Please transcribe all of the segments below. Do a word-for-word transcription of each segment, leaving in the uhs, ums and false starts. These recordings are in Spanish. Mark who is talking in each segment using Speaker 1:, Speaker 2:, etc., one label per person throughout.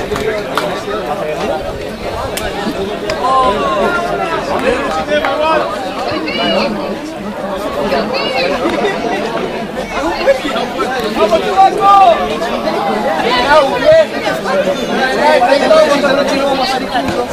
Speaker 1: ¡Vamos, Chubaco! ¡Bien, Au, bien! Vamos a salir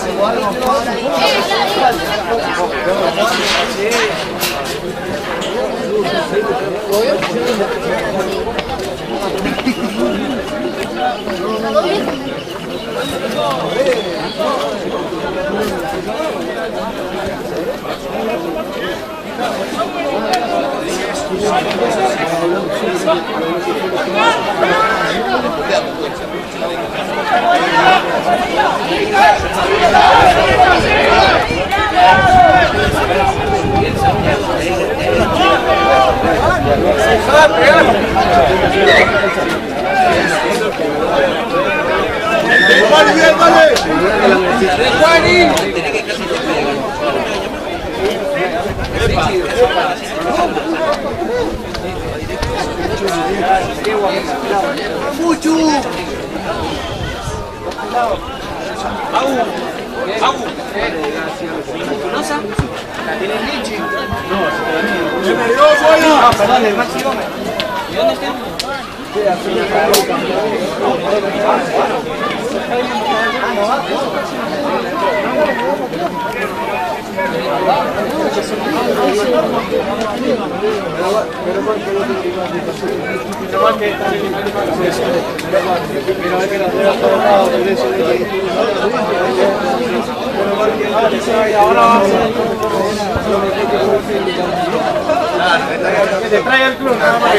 Speaker 1: ¡Vale, bien, vale! ¡Juani! ¡Mucho! ¡Au! ¡Au! ¿Conosa? ¿La tiene Lichi? No, se te la niega. ¡Se me dio, buena! Ah, perdón, el Maxi Gómez. ¿Y dónde está? Sí, así me cago.
Speaker 2: Que te traiga el club, nada más.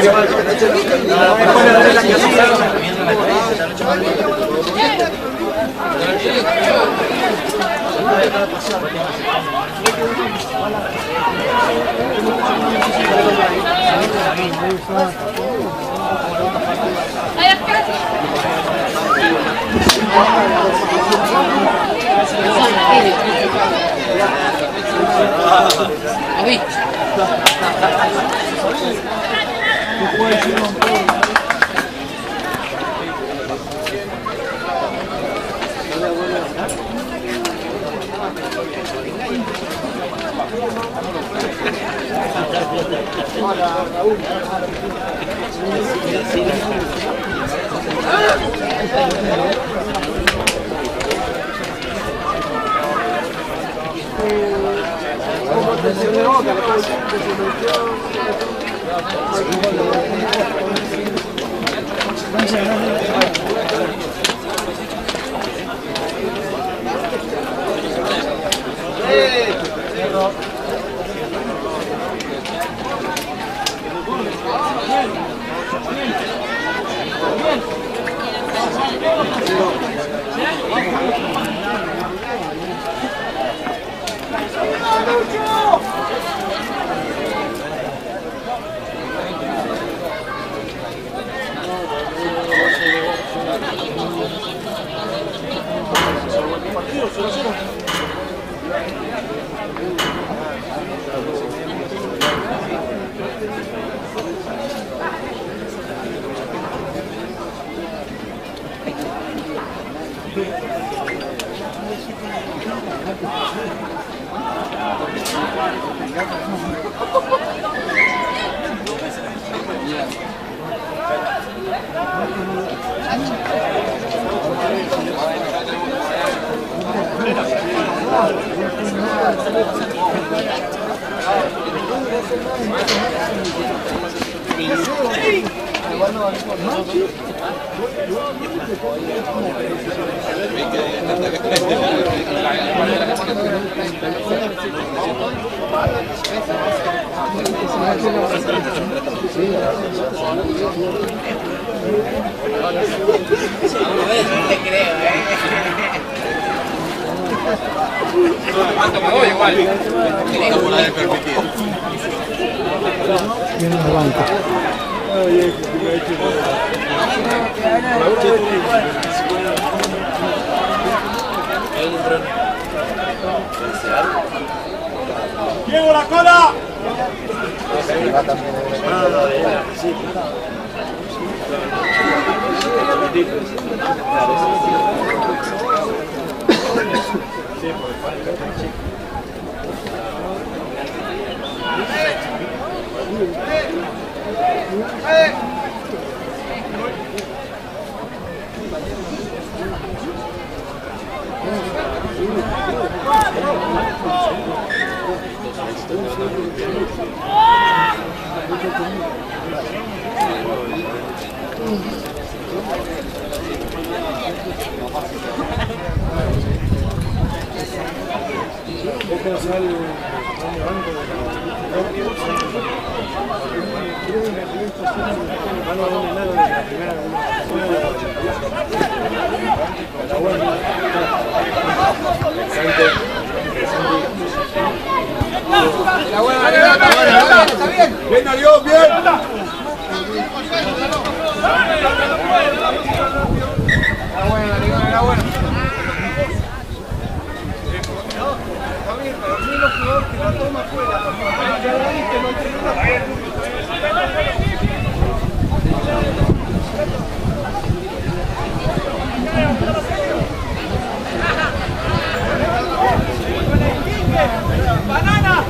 Speaker 1: Hola, Raúl. ¿Cómo te se de boca?
Speaker 3: ¿Cuánto me voy igual? Tiene que volar el permitido.
Speaker 4: Viene la banca.
Speaker 2: ¡Diego, la cola!
Speaker 1: Sí.
Speaker 2: Bien, adiós, bien.
Speaker 1: ¡Banana!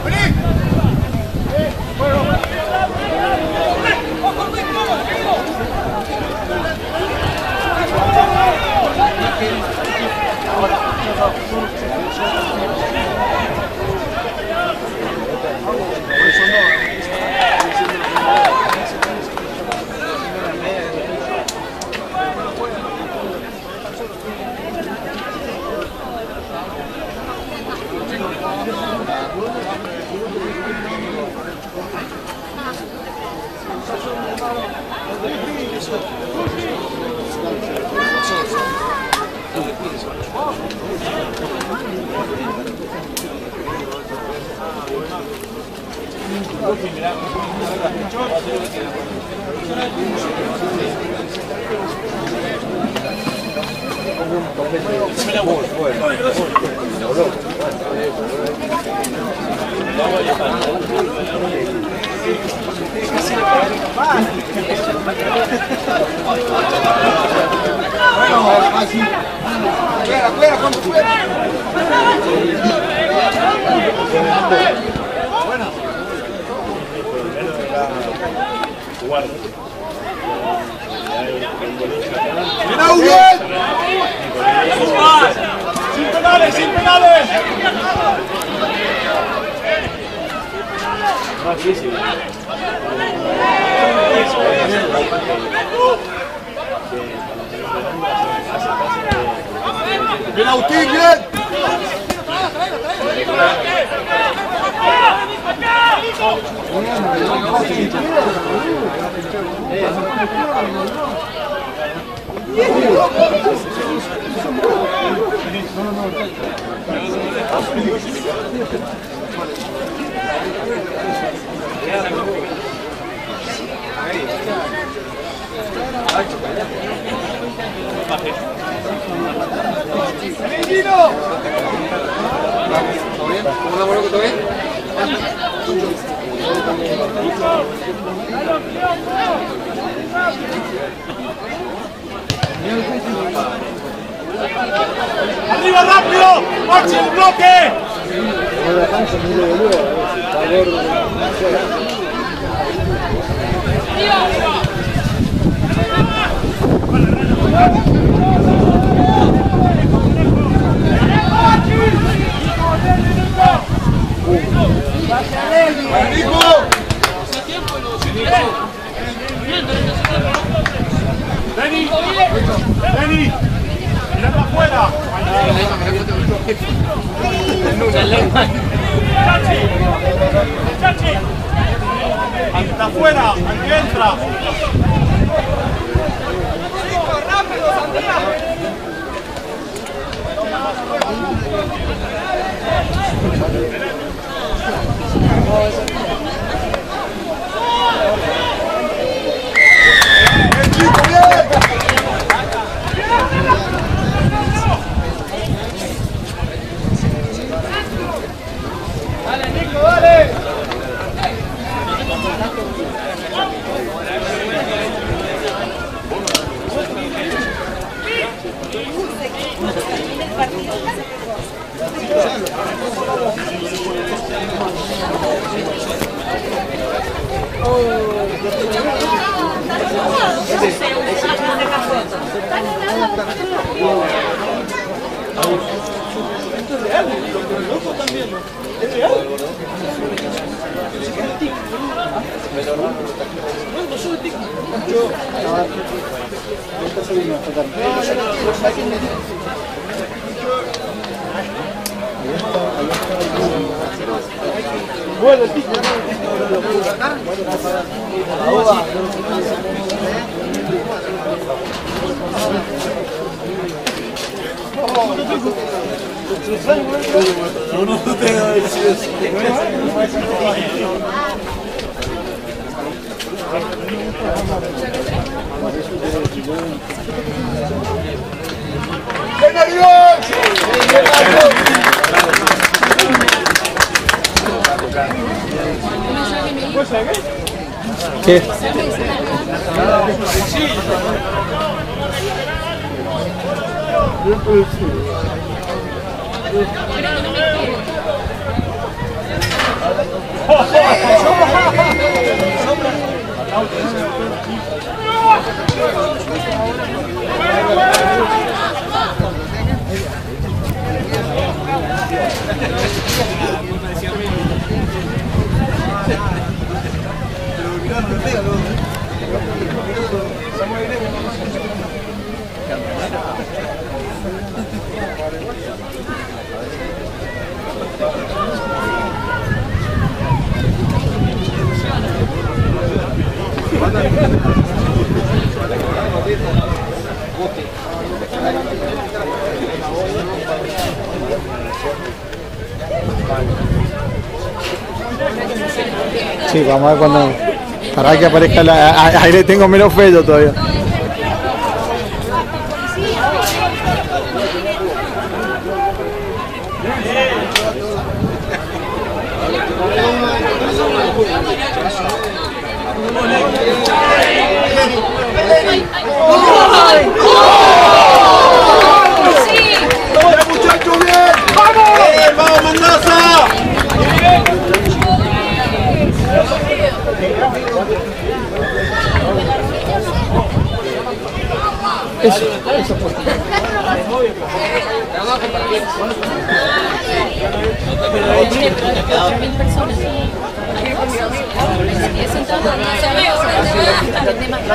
Speaker 1: Fuera, fuera, con fuera.
Speaker 2: ¡Sin penales, sin penales! ¡Bien, Agustín, bien!
Speaker 3: ¿Cómo la mano que te
Speaker 2: ¡Arriba rápido! ¡Maxi el bloque! ¡Dani! ¡Dani! ¡Mira para afuera! ¡Chachi! ¡Chachi! ¡Hasta afuera! ¡Aquí entra!
Speaker 1: ¡Chico, rápido, Sandía!
Speaker 2: ¡Bien, chico, bien!
Speaker 1: ¡Dale, Nico, dale!
Speaker 2: Esto es real, lo que el loco también, ¿no? Es real. Bueno, sí. No, no te da
Speaker 4: ¿Qué? Sí, vamos a ver cuando... Para que aparezca la... Ahí le tengo menos fe yo todavía. Eso, eso por ti.
Speaker 5: mil personas. Y sentado en una sala de demás.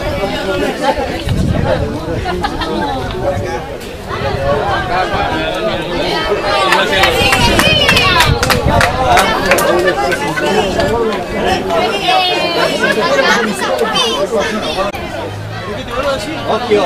Speaker 1: Occhio!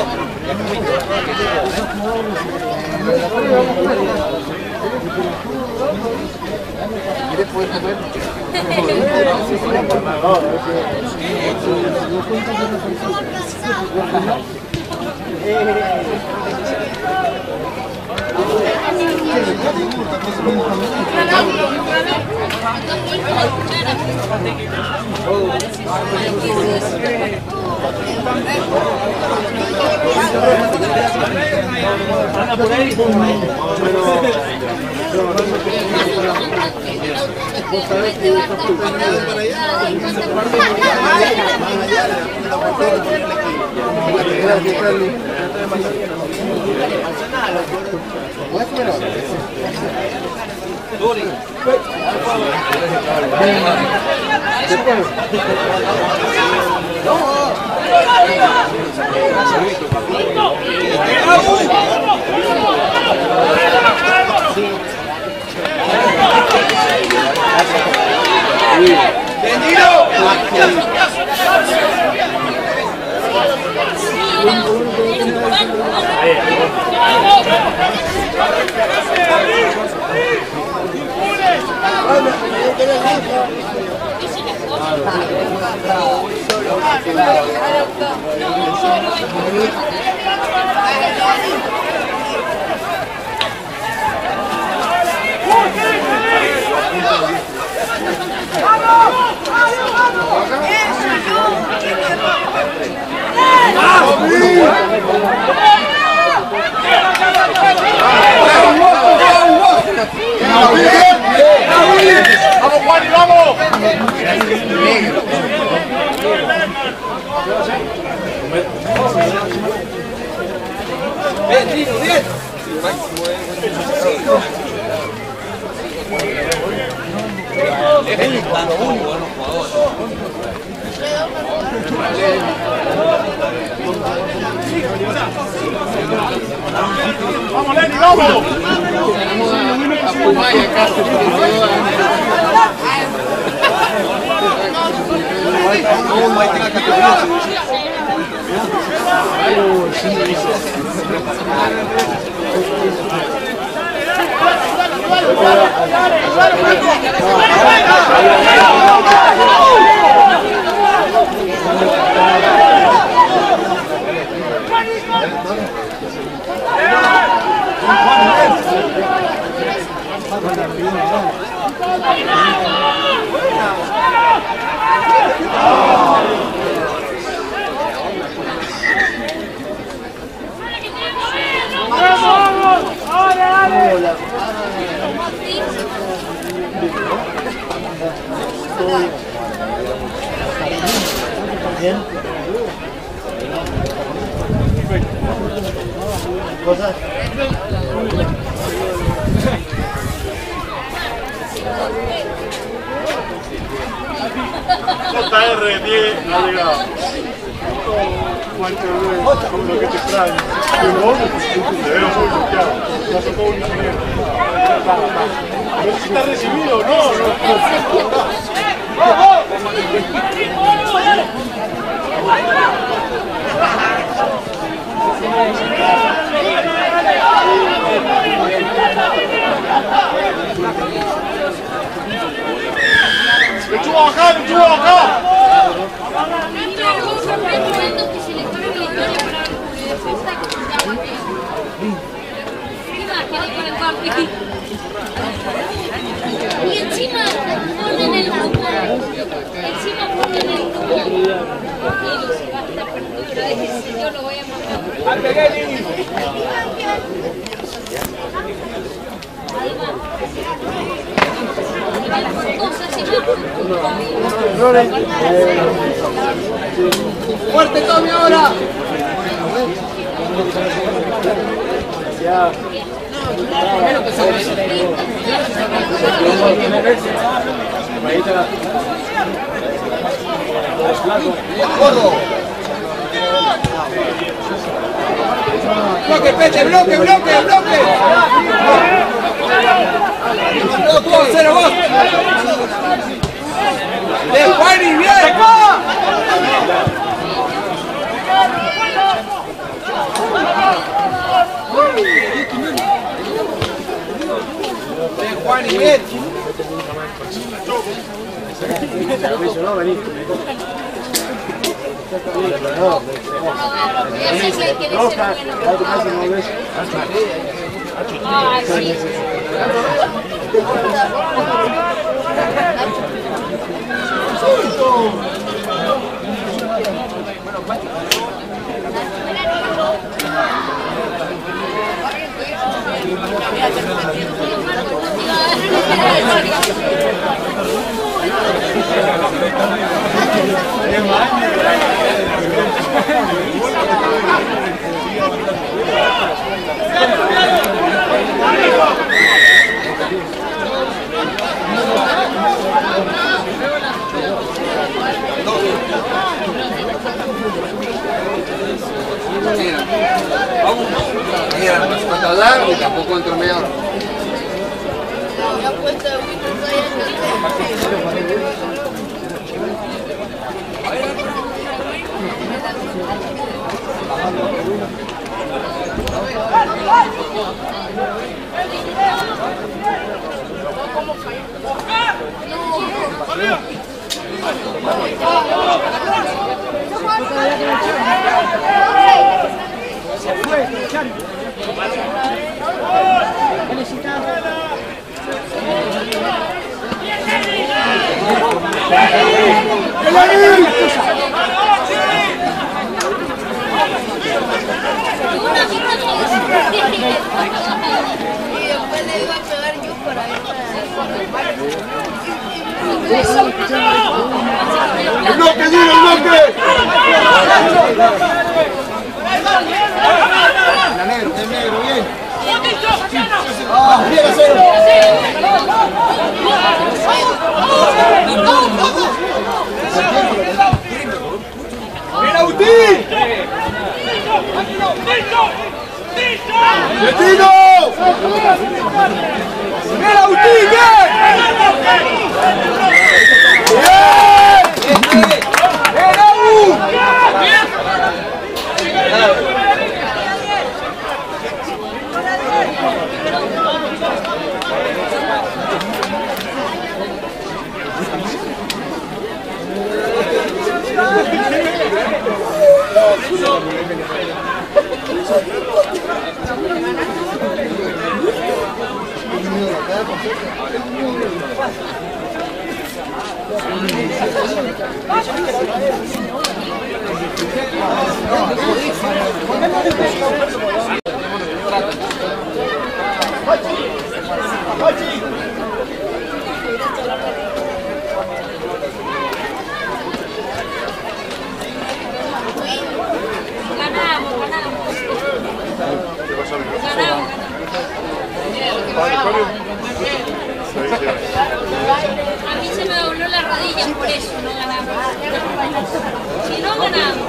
Speaker 2: Anda por ahí. ¡Vamos, Juan, y vamos!
Speaker 1: ¡Bien, Tino, bien!
Speaker 2: ¡Vamos! ¡Vamos, Lenny, vamos!
Speaker 6: ¿Cosas?
Speaker 2: J R diez ha llegado. Como lo que te extraño. Y vos te veo muy bloqueado. Me ha sacado un ingeniero. A ver si está recibido o no. ¡Lechuga acá, lechuga acá!
Speaker 5: Y encima ponen el grupo, encima ponen el grupo. Tranquilo, se va a estar perdido, déjese, yo lo voy a mandar. Ahí va.
Speaker 1: ¡Fuerte, Tommy, ahora! Ya. Primero que se bloque, Pete, bloque, bloque, bloque. Tú, cero, vos. De Juani, bien. De Juani, bien.
Speaker 5: Ah, sí.
Speaker 3: Mira, no se puede hablar y tampoco entro mejor.
Speaker 1: Se fue, Chari.
Speaker 5: Y después le iba a pegar yo para
Speaker 2: ¡El bloque, Gino, el bloque!
Speaker 1: La negro, el negro, bien. Ah, bien, cero.
Speaker 2: ¡Destino! ¡Bien, Agustín, bien! ¡Bien! ¡Bien, Agus!
Speaker 5: Ganamos, ganamos.
Speaker 2: ¿Qué pasa, amigo?
Speaker 5: Ganamos, a mí se me dobló la rodilla, por eso no ganamos. Si no ganamos.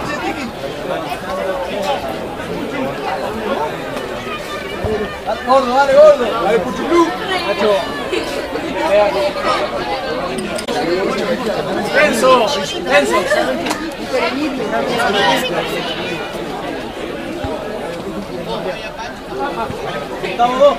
Speaker 1: Gordo, dale, gordo. Dale, Puchulú. Tenso, tenso. Estamos dos.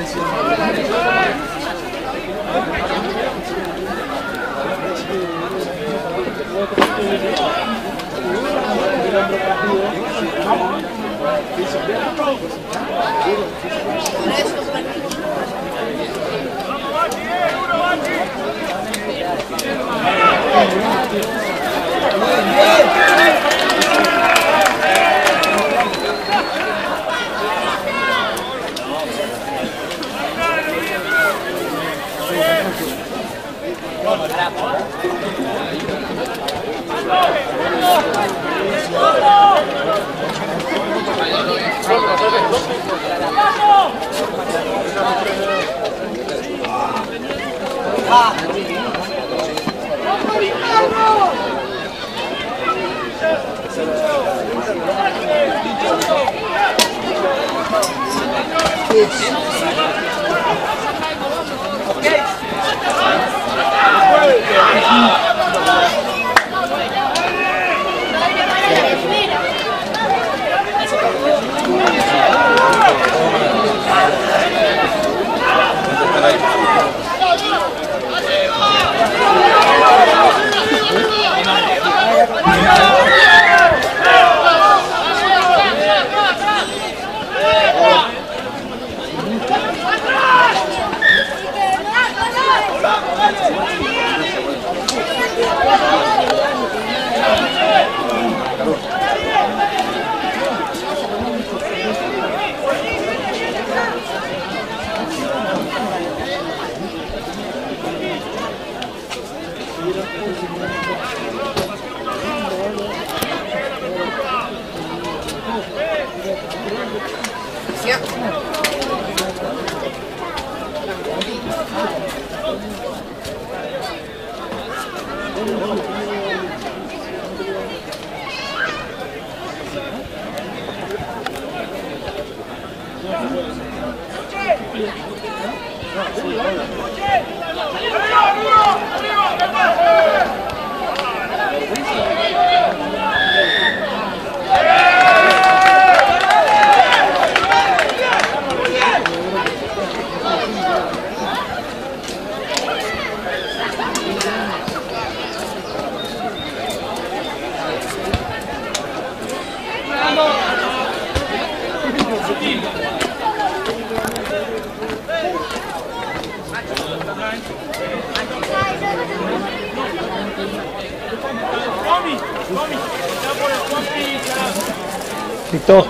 Speaker 4: Listo.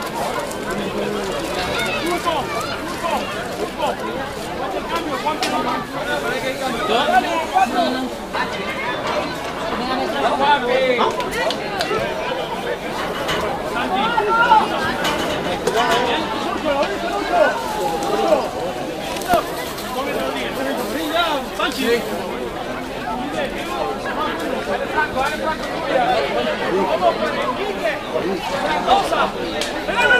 Speaker 2: ¡Vamos!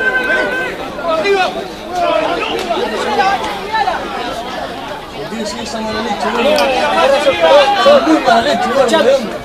Speaker 1: Sí, son mala leche, ¿no? Son muy mala leche, ¿no?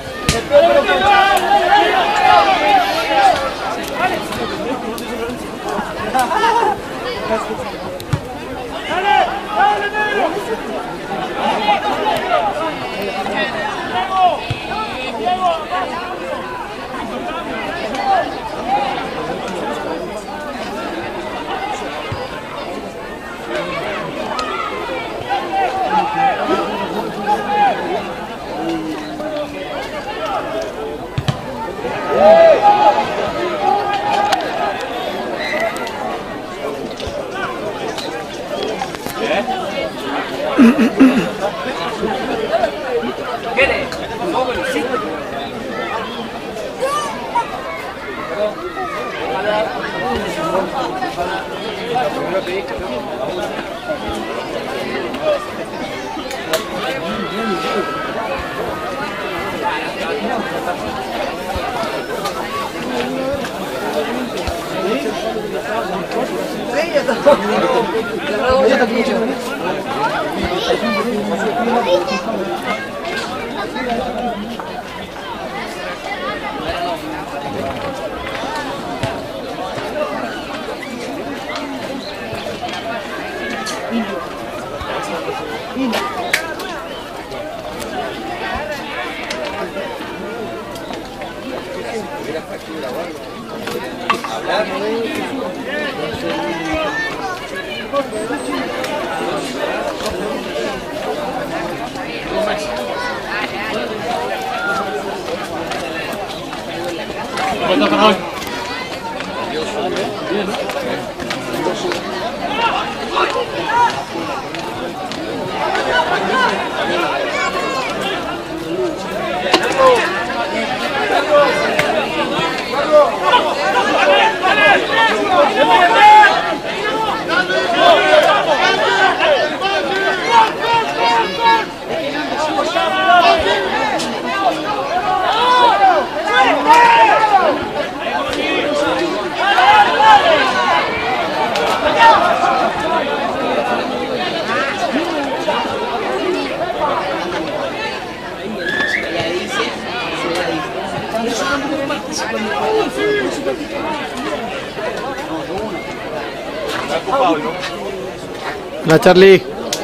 Speaker 4: La Charlie.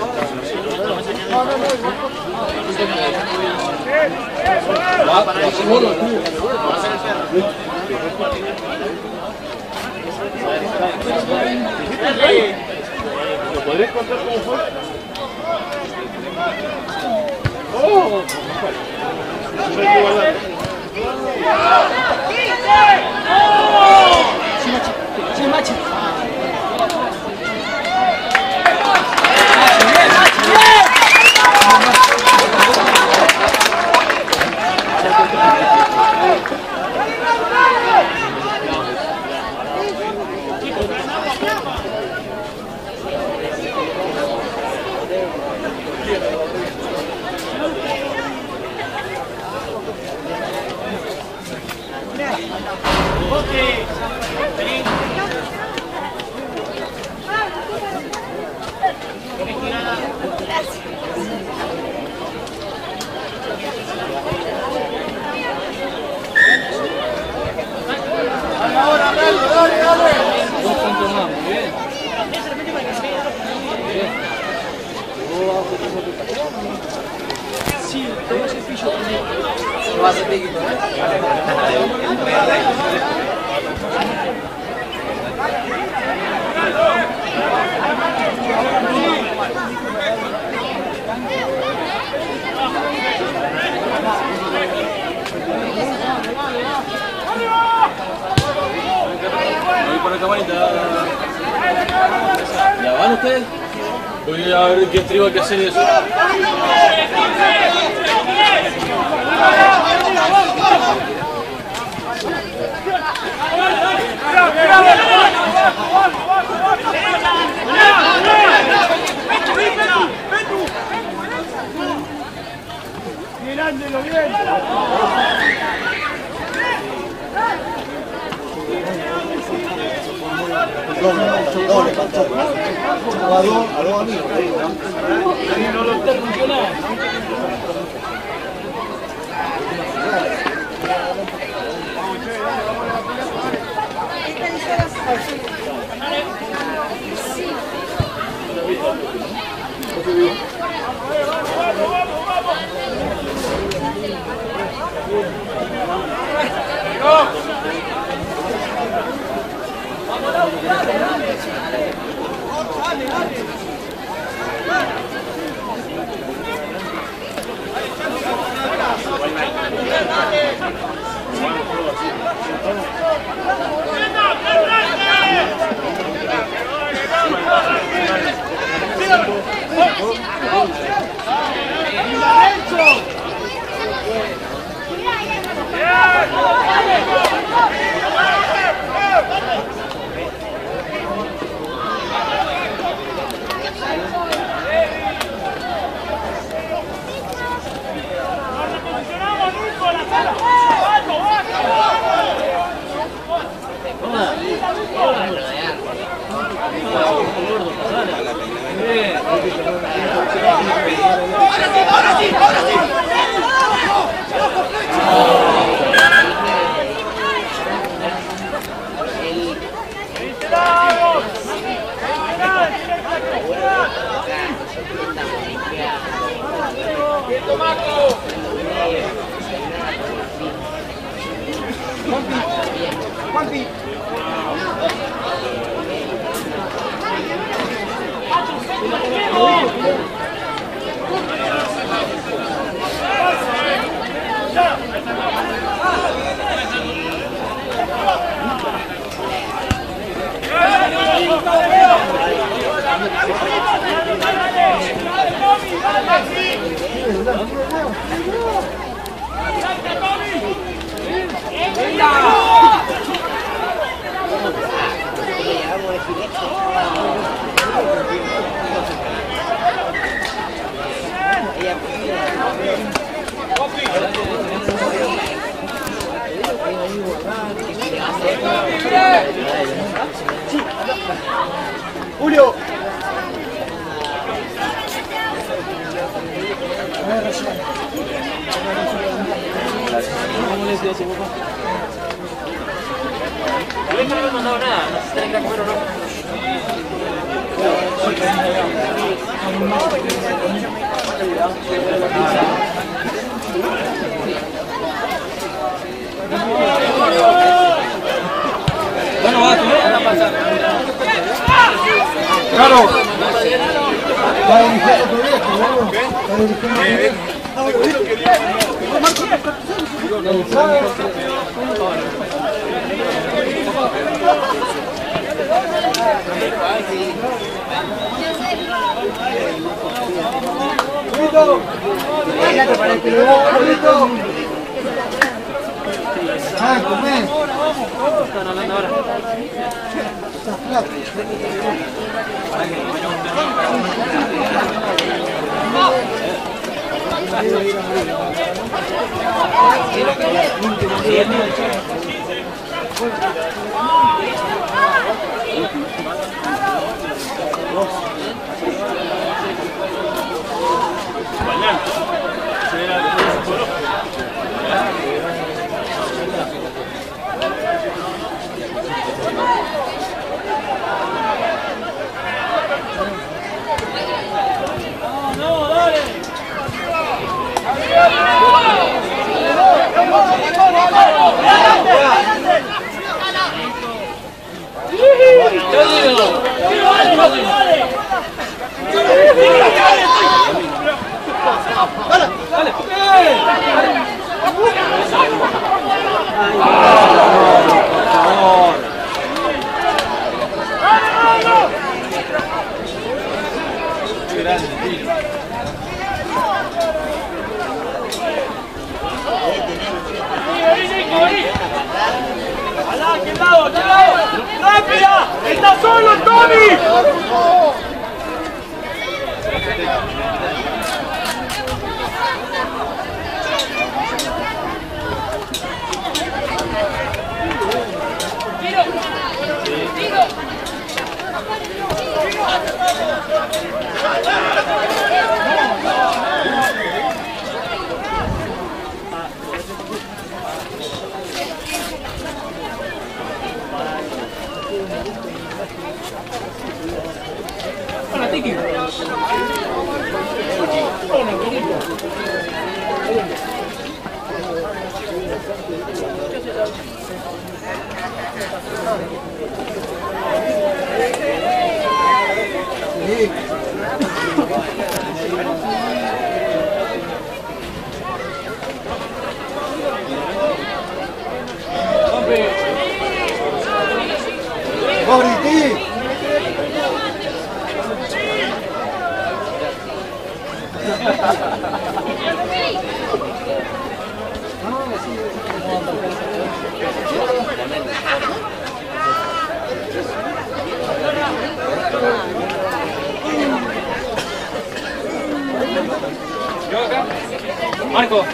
Speaker 2: ¿Podrías contar cómo fue? ¡Oh!
Speaker 1: Sí, macho.
Speaker 6: Sí, todo ese piso
Speaker 1: Lo hace piquito, ¿eh?
Speaker 6: Voy por la camarita. ¿Ya van ustedes? Voy a ver qué tribu hay que hacer eso.
Speaker 2: Mirándolo bien.
Speaker 7: Doble, pasó. A dos, a dos amigos.
Speaker 6: No lo está funcionando.
Speaker 7: Julio.
Speaker 6: ¿Cómo les decía ese papá? Yo no me he mandado nada, no sé si tienen que comer o no.
Speaker 1: Bueno, va, tú vas a pasar.
Speaker 7: Claro. Está dirigiendo tu viejo, ¿no? Está dirigiendo Ah, comé.
Speaker 6: Están hablando ahora.
Speaker 2: ¡Rápida! ¡Está solo, Tommy!
Speaker 5: Tiro, tiro.
Speaker 1: Marco.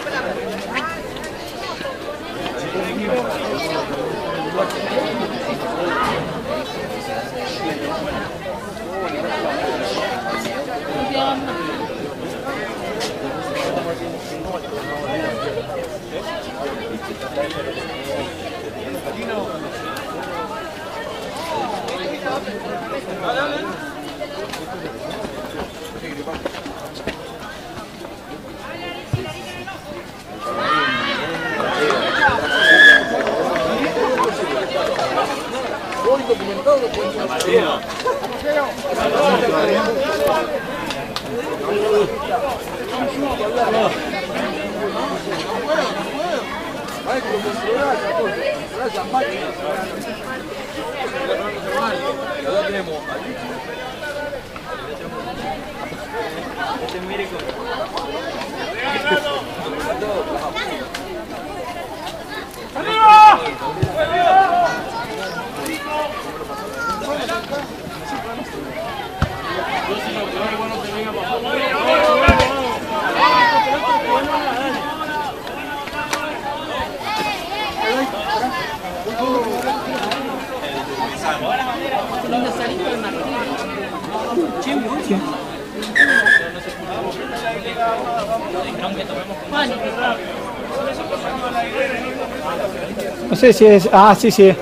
Speaker 4: No sé si es... Ah, sí, sí.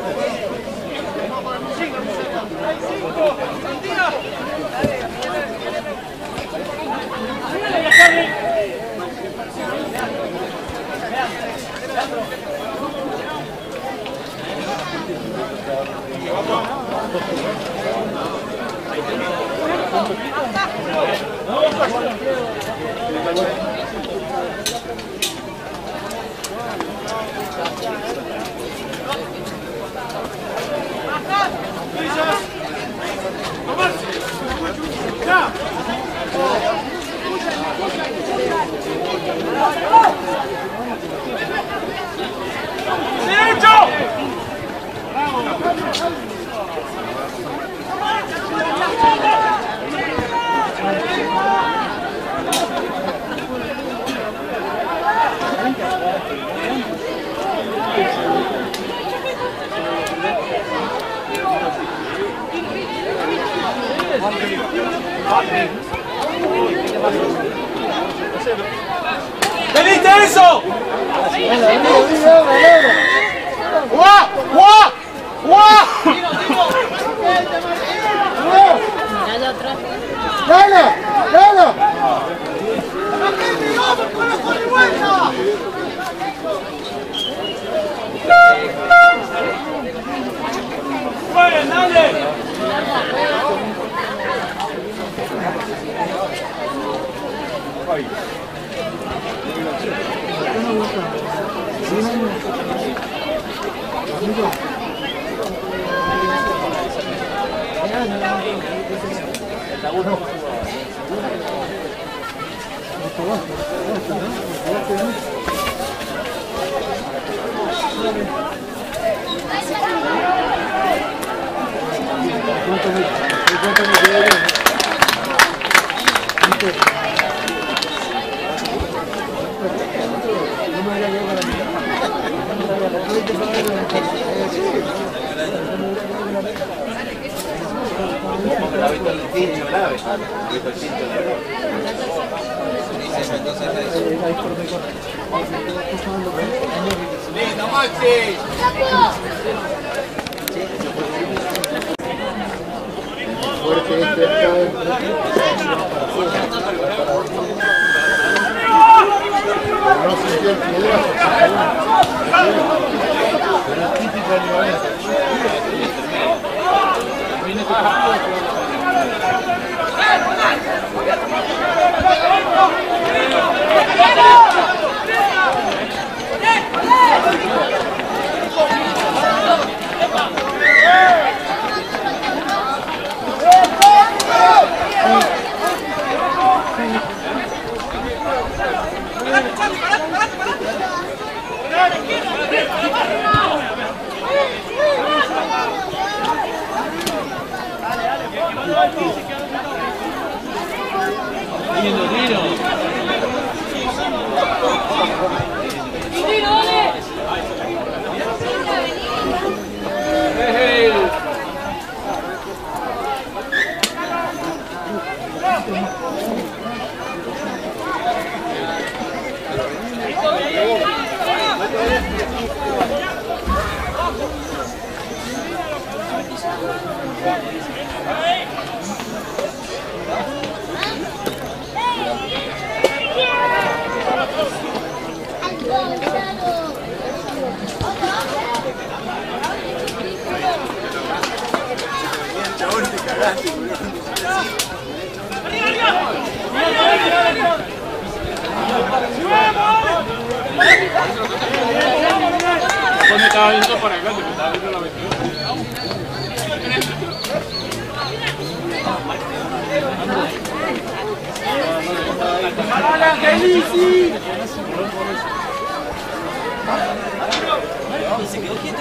Speaker 1: ¿Veniste eso?
Speaker 2: ¡Guau! ¡Guau! ¡Guau! ¡Dale! ¡Dale!
Speaker 1: ¡Jueguen, dale!
Speaker 3: La
Speaker 1: grave.
Speaker 3: ¡Lindo, Maxi!
Speaker 7: Fuerte este está. No sintió el piedrazo. Pero es típico de Libanés.
Speaker 6: Pues me estaba viendo para acá, me estaba viendo la veintiuno.
Speaker 1: Se quedó quieto.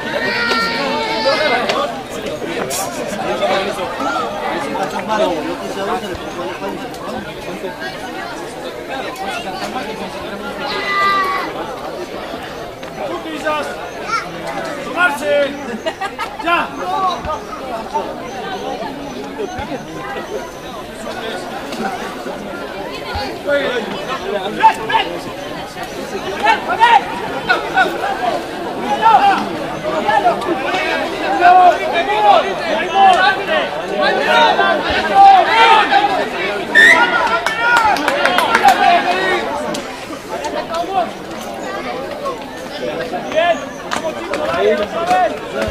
Speaker 2: ¡Tomarse! ¡Ya! ¡Bien! ¡Vamos, chicos!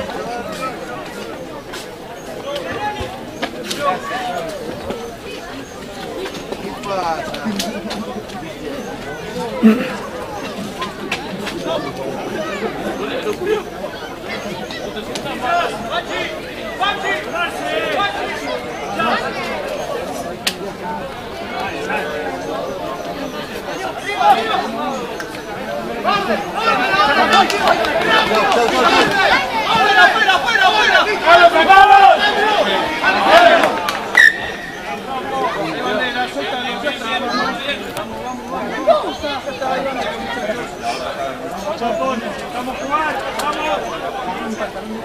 Speaker 2: ¡Vamos a jugar! ¡Vamos!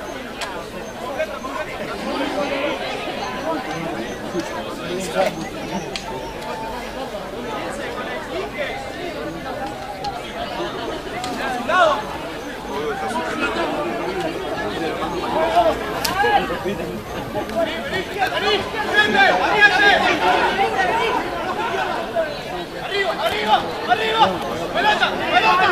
Speaker 2: ¡Arriba, arriba, arriba! ¡Pelota, pelota!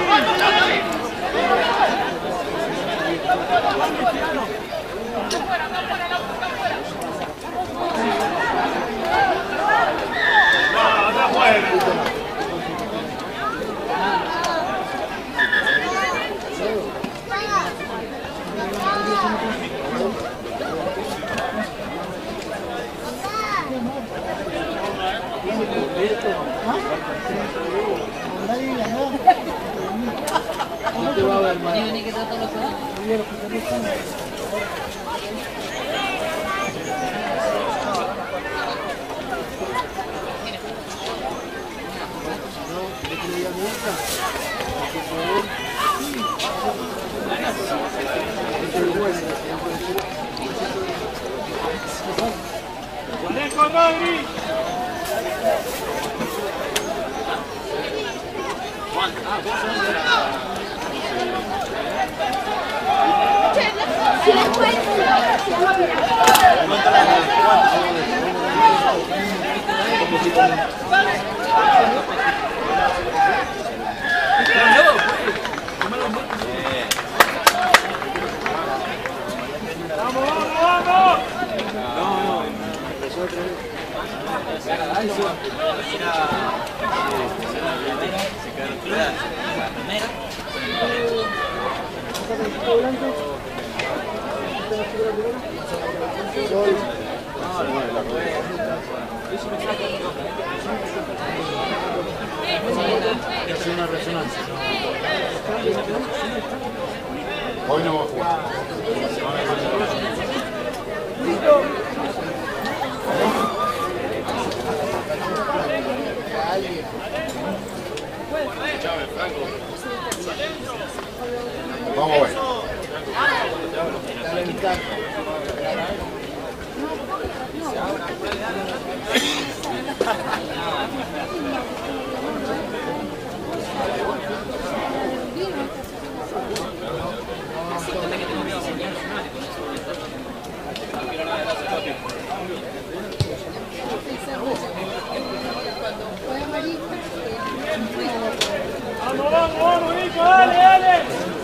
Speaker 2: ¡Corre, corre!
Speaker 5: Si después
Speaker 7: Es una resonancia.
Speaker 2: Hoy no va a jugar. Vamos a ver.
Speaker 3: Vamos, vamos, vamos, Nico, dale, dale.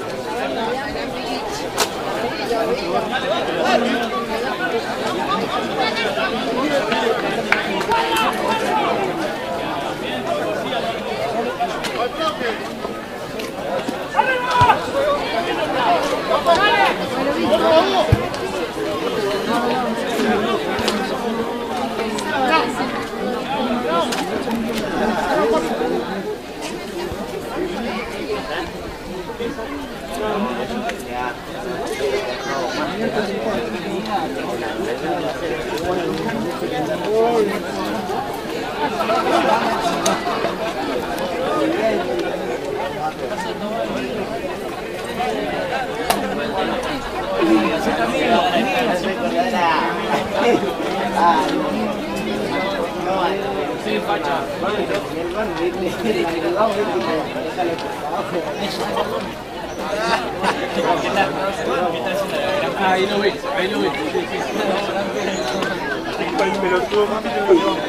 Speaker 6: Ahí lo ves, ahí lo ves.
Speaker 2: Pero tú, mami, te lo llevo.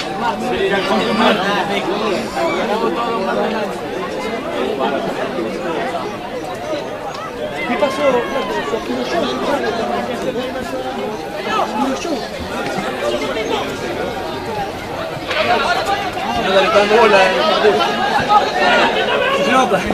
Speaker 7: ¿Qué pasó?
Speaker 6: No le están dando bola. No, pues.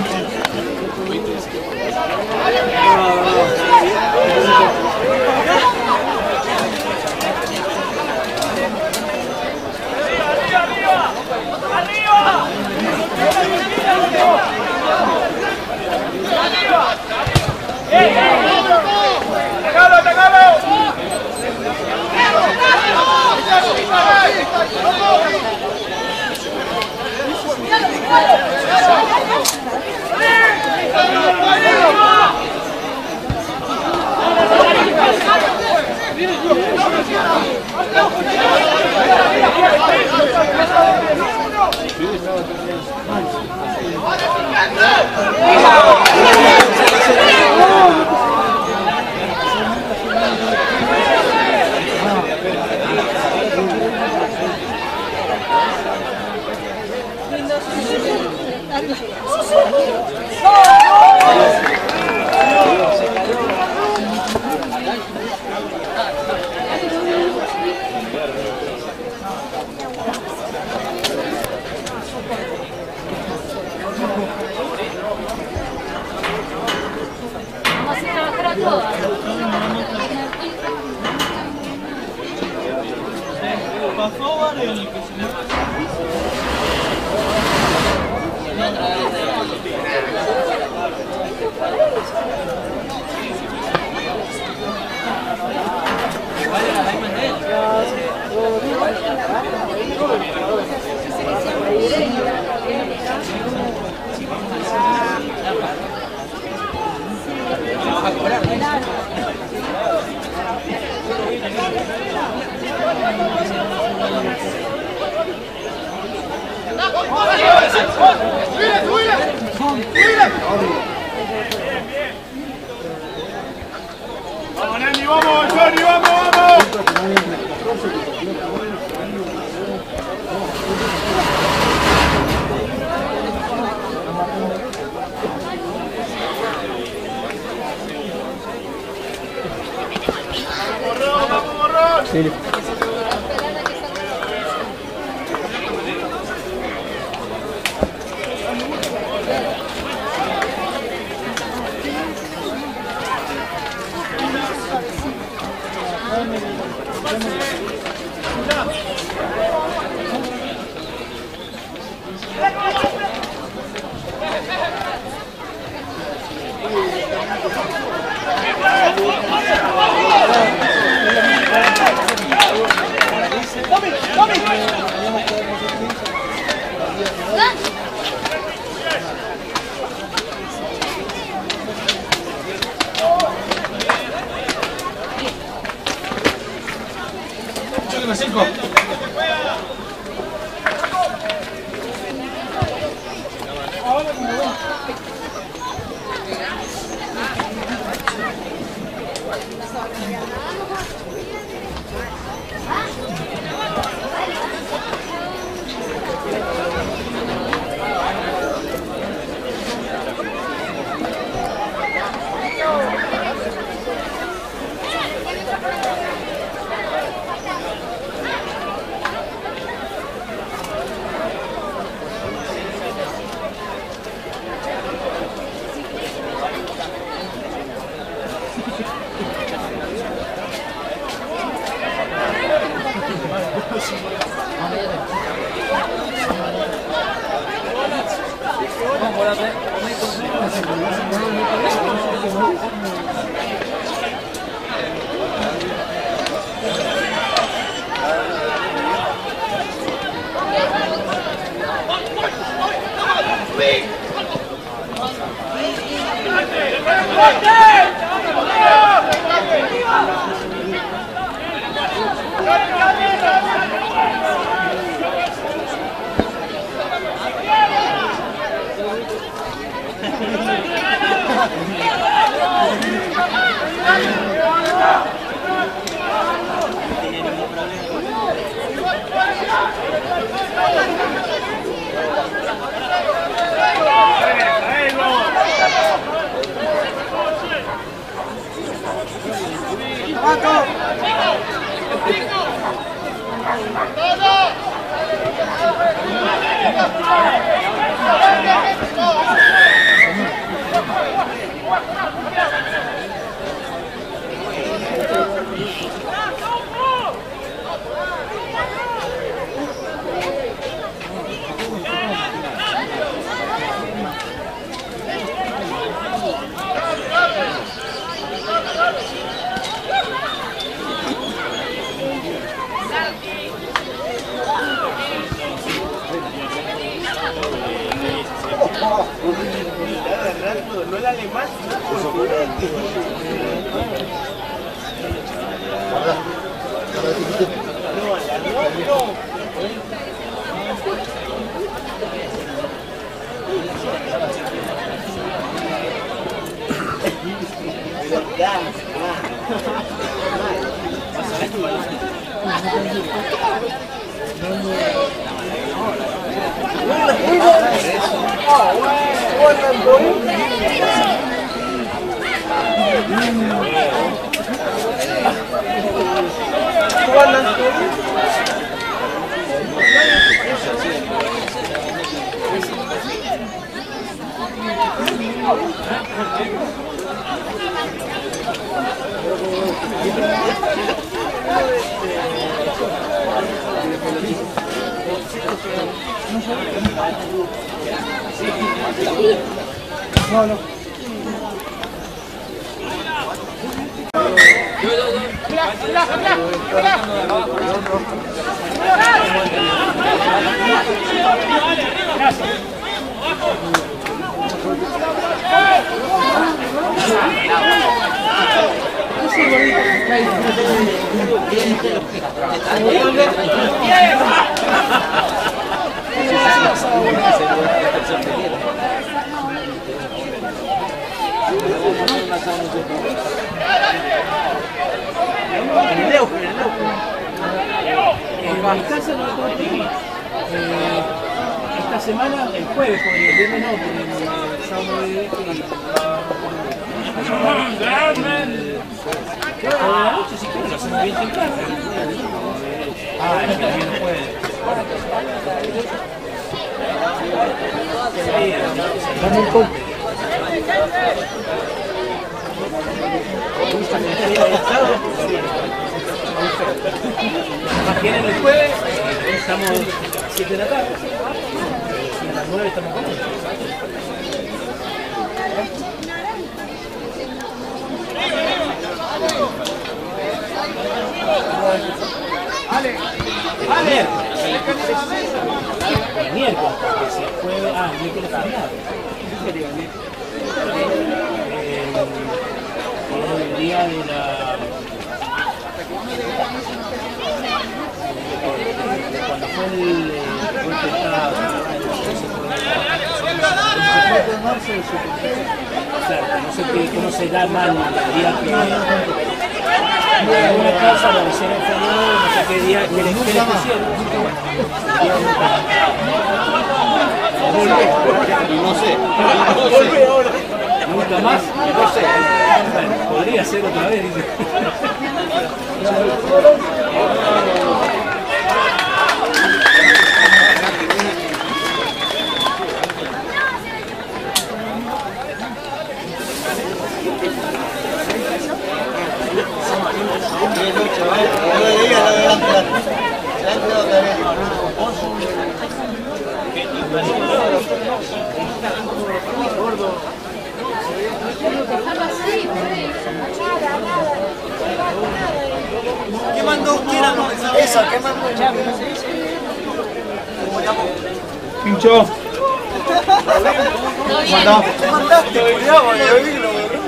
Speaker 5: vamos a trabajar a todas.
Speaker 1: Vamos a cobrar.
Speaker 2: Vamos, Nani, vamos, Johnny, vamos, vamos.
Speaker 4: Sí.
Speaker 1: Cinco. No el alemán,
Speaker 7: No, no.
Speaker 1: Gracias. mi casa no lo tengo que ir. Eh, esta semana, el jueves, porque el viernes no, porque el sábado de este y... Pero de la noche si quieres lo hacemos bien temprano. Ah, este también no puede.
Speaker 7: Dame un poco.
Speaker 1: Más bien el jueves, estamos a las siete de la tarde. Y a las nueve estamos con ellos. ¡Ale! ¡Ale! El miércoles, porque si el jueves... Ah, el miércoles feriado. ¿Qué sería el miércoles? El día de la... Cuando fue el golpe de Estado, claro, no sé qué, cómo se da mal el día primero. En alguna casa lo hicieron feriado, no sé qué día, que les pusieron.
Speaker 7: No sé.
Speaker 1: Nunca más, no sé. Bueno, podría ser otra vez, dice.
Speaker 7: ¿Qué mandó? ¿Quién era? Esa, ¿qué mandó?
Speaker 2: Pincho.
Speaker 7: Mandó. ¿Qué mandaste? Cuidado, yo vi que lo agarró.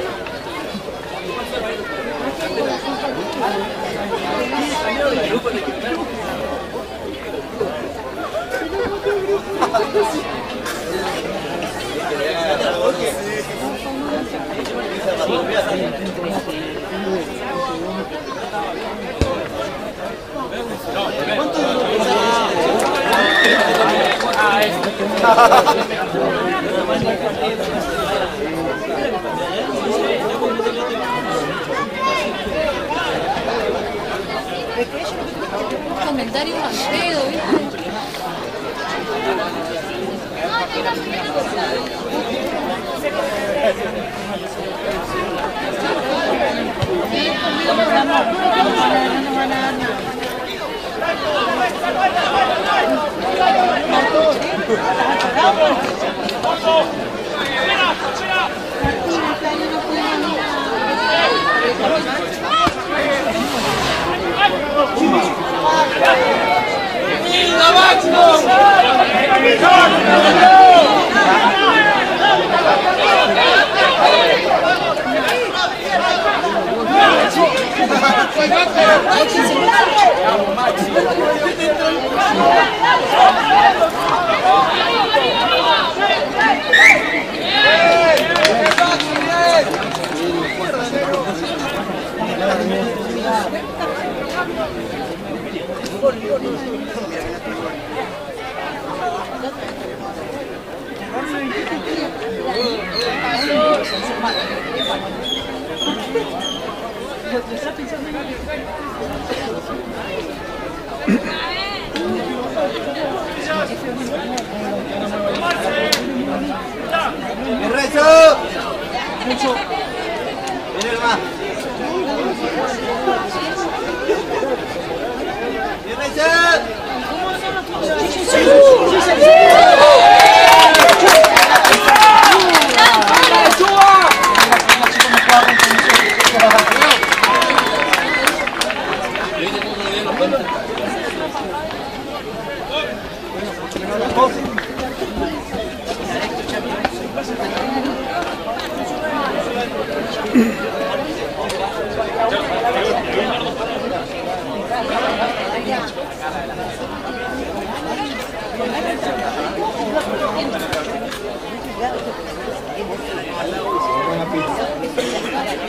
Speaker 5: Comentarios al pedo, ¿viste?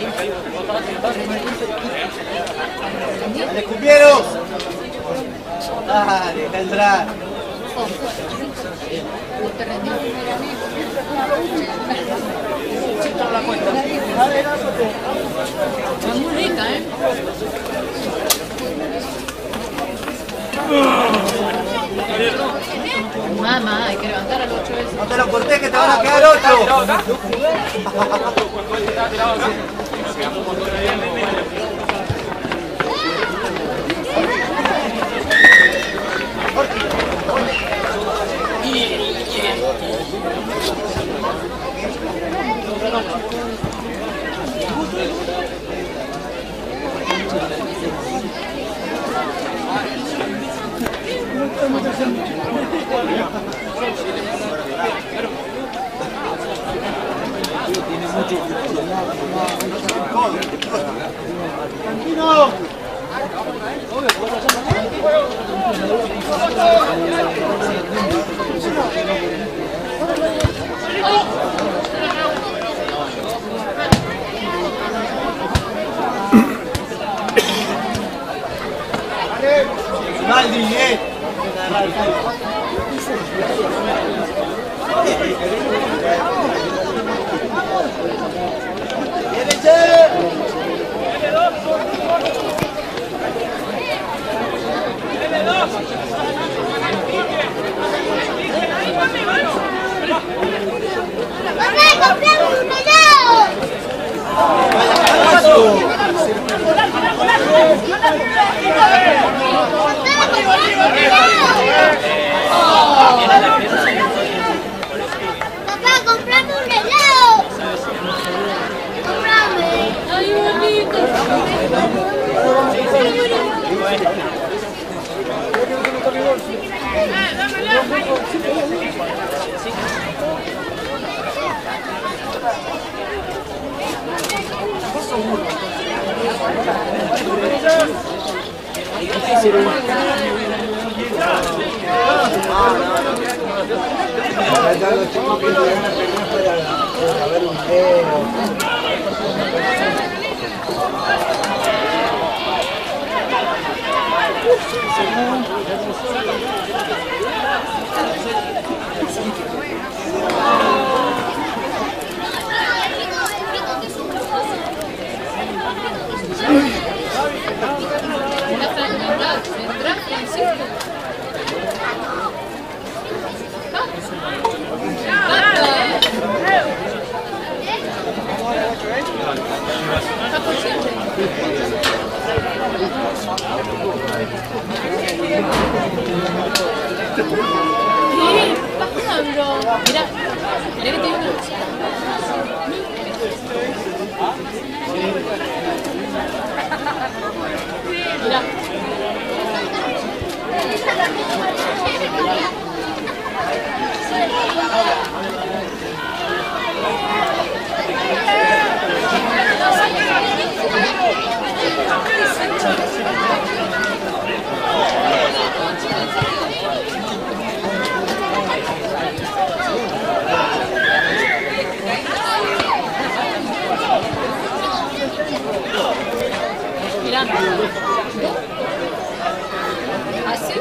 Speaker 7: ¡Le cupieron!
Speaker 1: Dale, está entrando.
Speaker 5: Está muy rica, ¿eh? Mamá, hay que levantar al ocho veces.
Speaker 1: No te lo cortés que te van a quedar ocho. Maldi, eh.
Speaker 5: Papá, comprame un helado. Comprame. Ay, bonito. Una fragilidad, vendrá Francisco. Está por siempre. ¿Qué? ¿Estás jugando? Mira, mira que te digo una cosa. Mira. Mirando. ¿Así?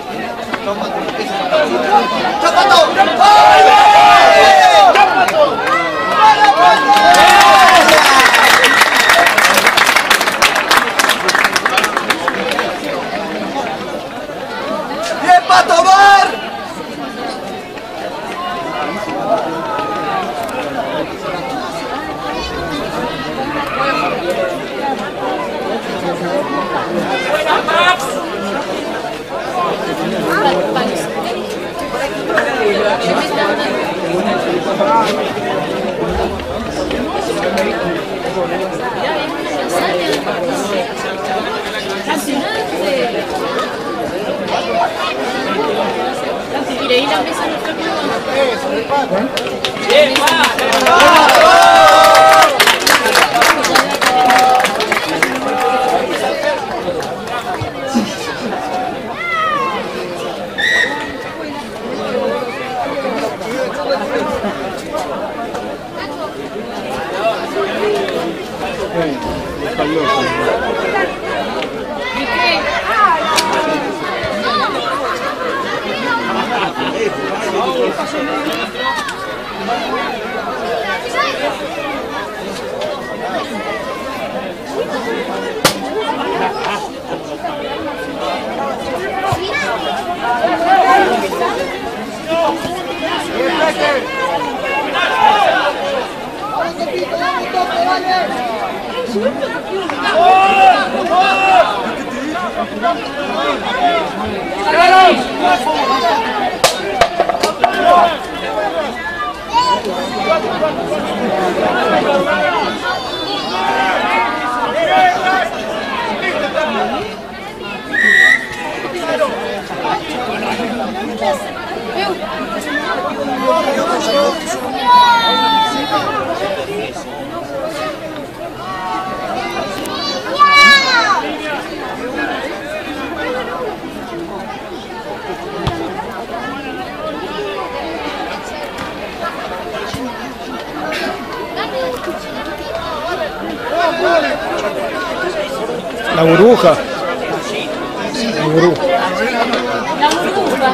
Speaker 1: ¡Chapato! ¡Ay! ¡Chapato!
Speaker 4: La burbuja. La burbuja.
Speaker 5: La burbuja.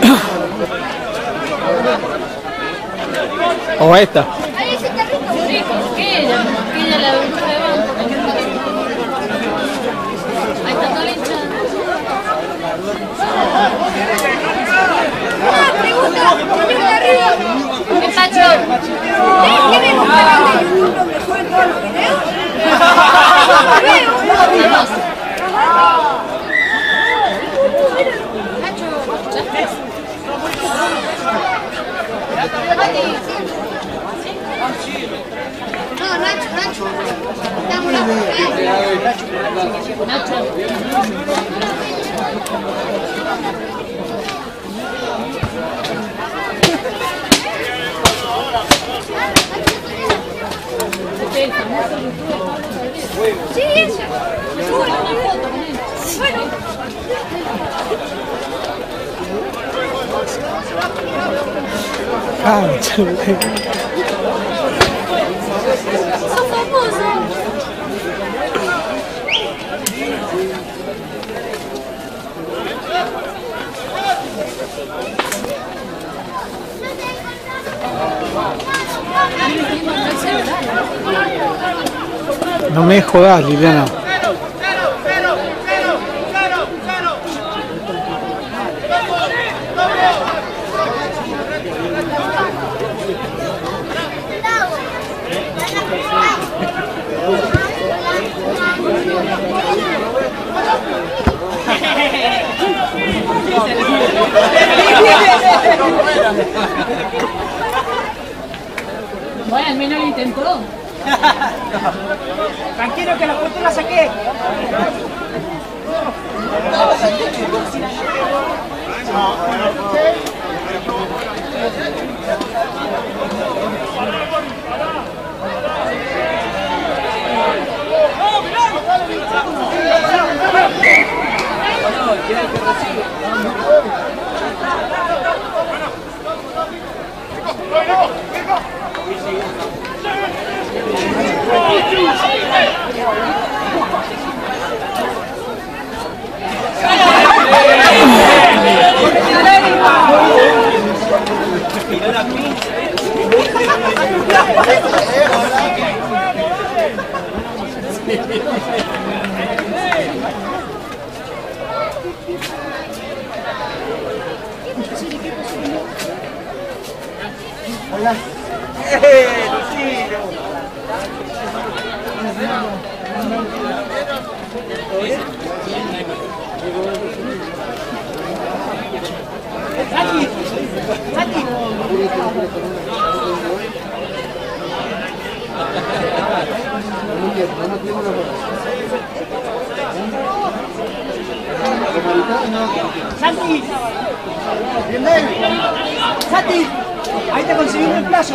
Speaker 4: O esta.
Speaker 5: Ahí ese carrito rico. ¿Qué era? ¿Qué era la burbuja de banco? Ahí está toda la hinchada. Ah, pregunta. Pregunta arriba. ¿Qué pacho? ¿Quieren un canal de YouTube donde suben todos los videos? No, Nacho, Nacho. Estamos la Nacho. Sí, ella. Me subo una foto con él. Bueno.
Speaker 4: Cancha.
Speaker 5: Sos famoso.
Speaker 4: No me jodas, Liliana.
Speaker 5: Bueno, al menos lo intentó.
Speaker 1: Tranquilo que la foto la saqué.
Speaker 7: Hola.
Speaker 1: ¡Eh, Lucino! ¡Saki! ¡Saki! ¡Santi! ¡Santi! Ahí te conseguí un reemplazo.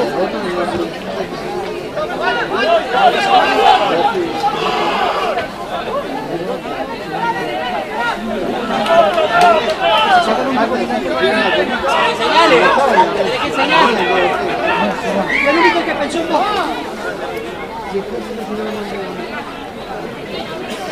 Speaker 1: Señale, tenés que enseñar. Fue el único que pensó en vos.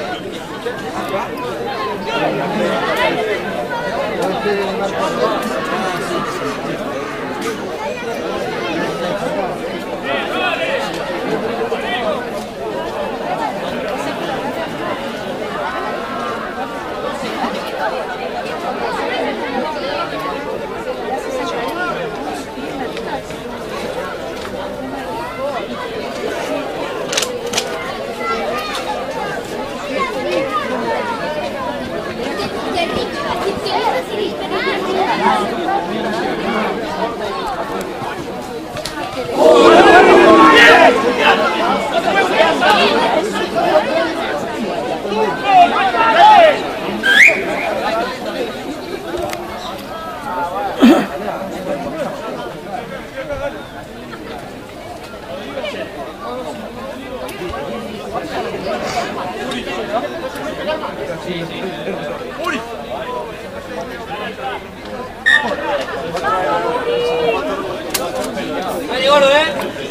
Speaker 1: Ahí, gordo, ¿eh?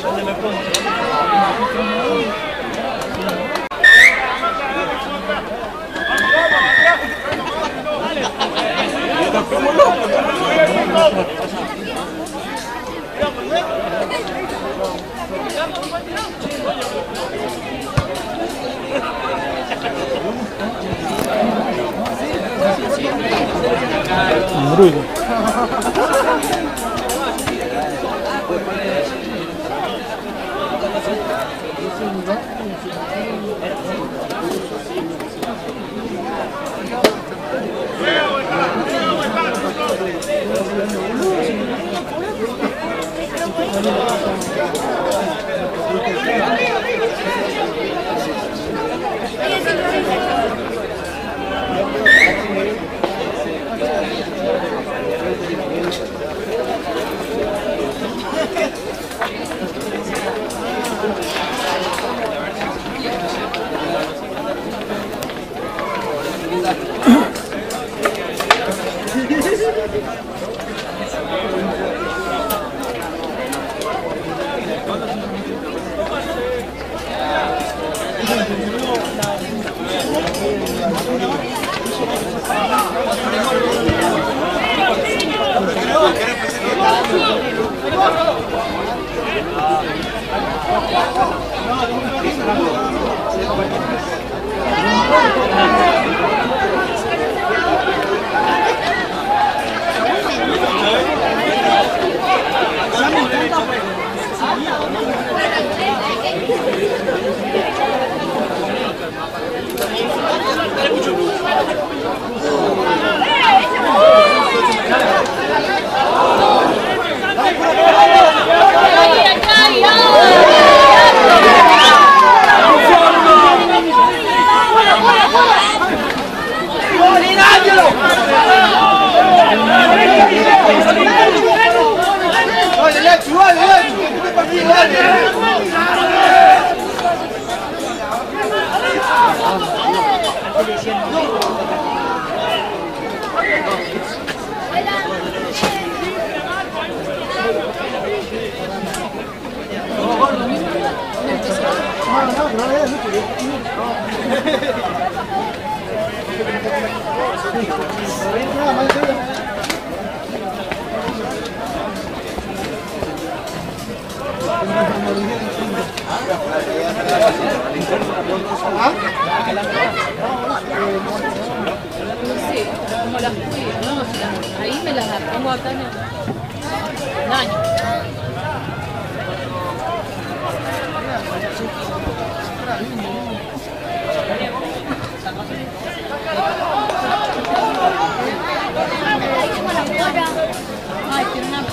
Speaker 4: Bruno.
Speaker 5: Sí, como las cuido, ¿no? Ahí me las pongo acá en el daño. Ay, tiene una...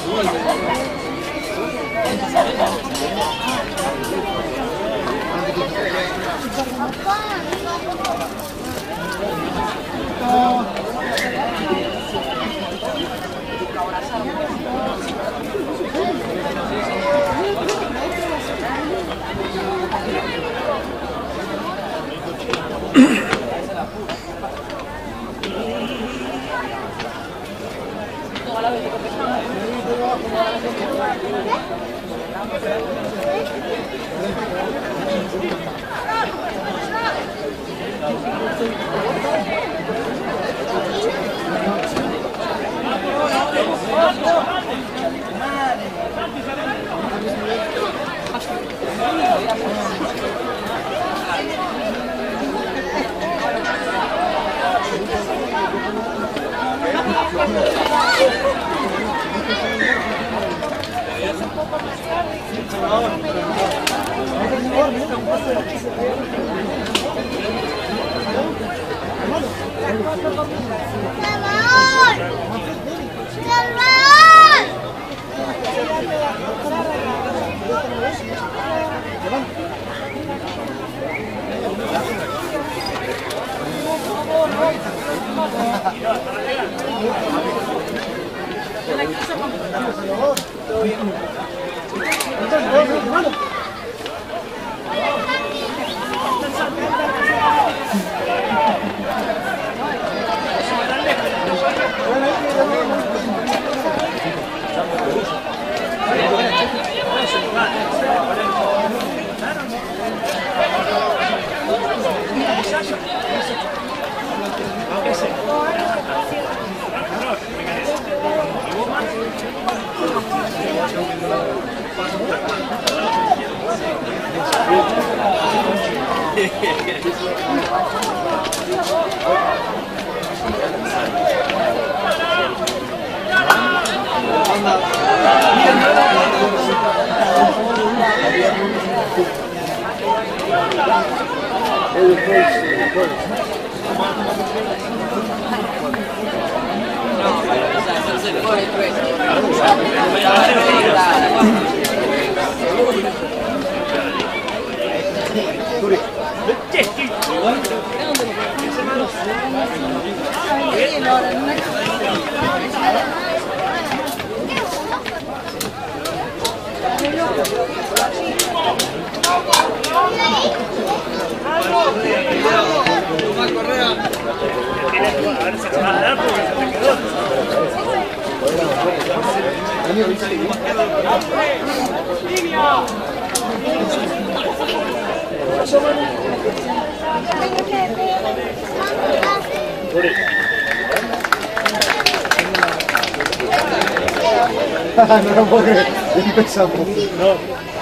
Speaker 7: No lo puedo creer, empezamos. No.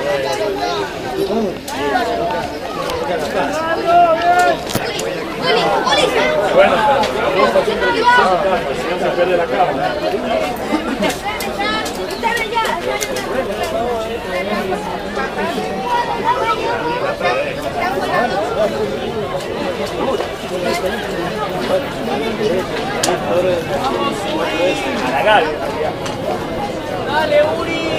Speaker 2: Bueno, vamos haciendo el si no se pierde la cámara.
Speaker 3: Dale, Uri.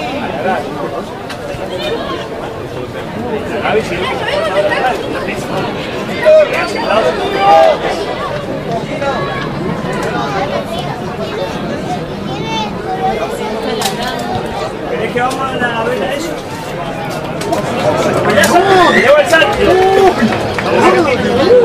Speaker 3: ¿Querés que vamos a la vela de eso? ¡Lleva el salto!